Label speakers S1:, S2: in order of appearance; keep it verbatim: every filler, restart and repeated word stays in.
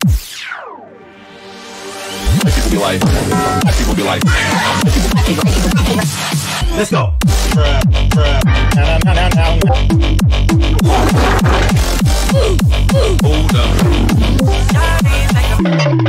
S1: People be like, people be like, let's go. Hold up.